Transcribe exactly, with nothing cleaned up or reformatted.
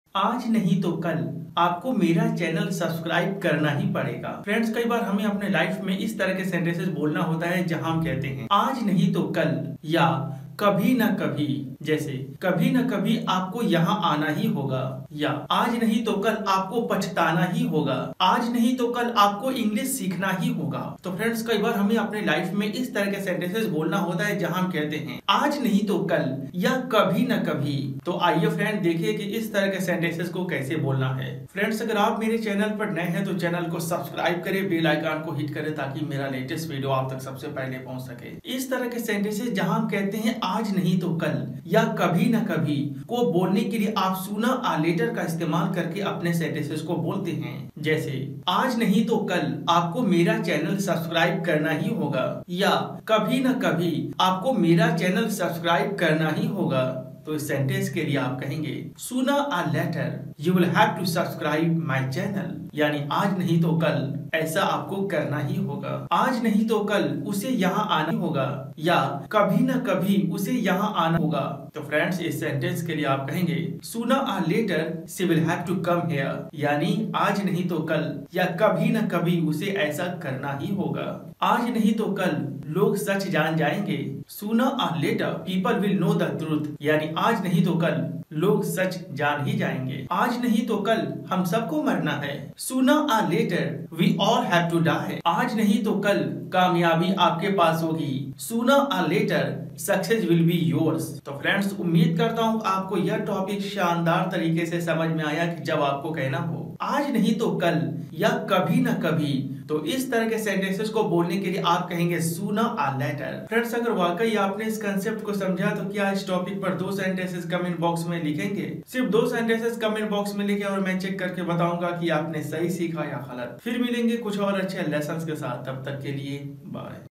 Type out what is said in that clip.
आज नहीं तो कल आपको मेरा चैनल सब्सक्राइब करना ही पड़ेगा। फ्रेंड्स, कई बार हमें अपने लाइफ में इस तरह के सेंटेंसेस बोलना होता है जहां हम कहते हैं आज नहीं तो कल या कभी न कभी। जैसे कभी न कभी आपको यहाँ आना ही होगा, या आज नहीं तो कल आपको पछताना ही होगा, आज नहीं तो कल आपको इंग्लिश सीखना ही होगा। तो फ्रेंड्स, कई बार हमें अपने लाइफ में इस तरह के सेंटेंसेस बोलना होता है जहां हम कहते हैं आज नहीं तो कल या कभी न कभी। तो आइए फ्रेंड देखिए कि इस तरह के सेंटेंसेस को कैसे बोलना है। फ्रेंड्स, अगर आप मेरे चैनल पर नए हैं तो चैनल को सब्सक्राइब करें, बेल आइकन को हिट करें ताकि मेरा लेटेस्ट वीडियो आप तक सबसे पहले पहुंच सके। इस तरह के सेंटेंसेस जहां हम कहते हैं आज नहीं तो कल या कभी न कभी को बोलने के लिए आप सूना आ लेटर का इस्तेमाल करके अपने सेंटेंसेस को बोलते हैं। जैसे आज नहीं तो कल आपको मेरा चैनल सब्सक्राइब करना ही होगा, या कभी न कभी आपको मेरा चैनल सब्सक्राइब करना ही होगा। तो इस सेंटेंस के लिए आप कहेंगे sooner or later you will have to subscribe my channel, यानी आज नहीं तो कल ऐसा आपको करना ही होगा। आज नहीं तो कल उसे यहाँ आना होगा, या कभी न कभी उसे यहाँ आना होगा। तो फ्रेंड्स, इस सेंटेंस के लिए आप कहेंगे sooner or later she will have to come here, यानी आज नहीं तो कल या कभी न कभी उसे ऐसा करना ही होगा। आज नहीं तो कल लोग सच जान जाएंगे। Sooner or later people will know the truth, यानी आज नहीं तो कल लोग सच जान ही जाएंगे। आज नहीं तो कल हम सबको मरना है। Sooner or later we all have to die, आज नहीं तो कल कामयाबी आपके पास होगी। Sooner or later success will be yours. तो फ्रेंड्स, उम्मीद करता हूँ आपको यह टॉपिक शानदार तरीके से समझ में आया कि जब आपको कहना हो आज नहीं तो कल या कभी न कभी, तो इस तरह के सेंटेंसेस को बोलने के लिए आप कहेंगे सूना आ लेटर। फ्रेंड्स, अगर वाकई आपने इस कंसेप्ट को समझा तो क्या इस टॉपिक पर दो सेंटेंसेस कमेंट बॉक्स में लिखेंगे? सिर्फ दो सेंटेंसेस कमेंट बॉक्स में लिखें और मैं चेक करके बताऊंगा कि आपने सही सीखा या गलत। फिर मिलेंगे कुछ और अच्छे लेसन्स के साथ, तब तक के लिए बाय।